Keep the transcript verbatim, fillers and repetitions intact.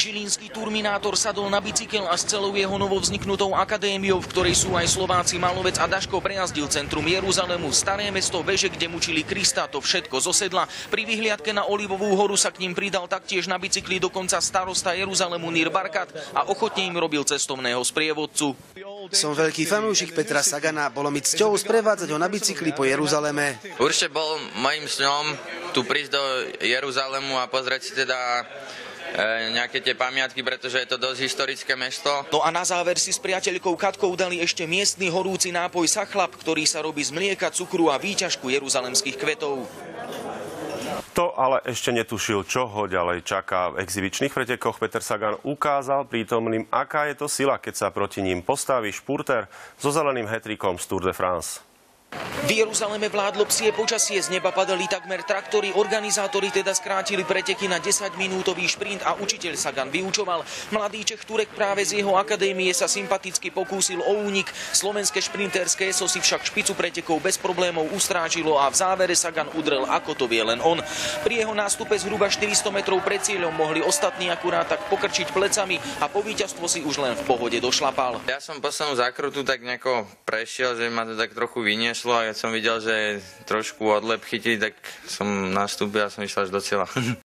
Žilinský turminátor sadol na bicykel a s celou jeho novovzniknutou akadémiou, v ktorej sú aj Slováci Malovec a Daško, prejazdil centrum Jeruzalému, staré mesto, veže, kde mučili Krista, to všetko zo sedla. Pri vyhliadke na Olivovú horu sa k ním pridal taktiež na bicykli dokonca starosta Jeruzalému Nir Barkat a ochotne im robil cestovného sprievodcu. Som veľký fanúšik Petra Sagana, bolo mi cťou sprevádzať ho na bicykli po Jeruzaleme. Určite bol mojím sňom tu prísť do Jeruzalému a pozrieť si teda e, nejaké tie pamiatky, pretože je to dosť historické mesto. No a na záver si s priateľkou Katkou dali ešte miestny horúci nápoj Sachlab, ktorý sa robí z mlieka, cukru a výťažku jeruzalemských kvetov. To ale ešte netušil, čo ho ďalej čaká. V exibičných pretekoch Peter Sagan ukázal prítomným, aká je to sila, keď sa proti ním postaví špurter so zeleným hat-trickom z Tour de France. V Jeruzaleme vládlo psie počasie, z neba padali takmer traktory, organizátori teda skrátili preteky na desaťminútový šprint a učiteľ Sagan vyučoval. Mladý Čech Turek práve z jeho akadémie sa sympaticky pokúsil o únik. Slovenské šprinterské eso si však špicu pretekov bez problémov ustrážilo a v závere Sagan udrel, ako to vie len on. Pri jeho nástupe zhruba štyristo metrov pred cieľom mohli ostatní akurát tak pokrčiť plecami a po víťazstvo si už len v pohode došlapal. Ja som poslednú zákrutu tak nejako prešiel, že ma to tak trochu vynieslo. A keď som videl, že trošku odlep chytili, tak som nastúpil a som išiel až do cieľa.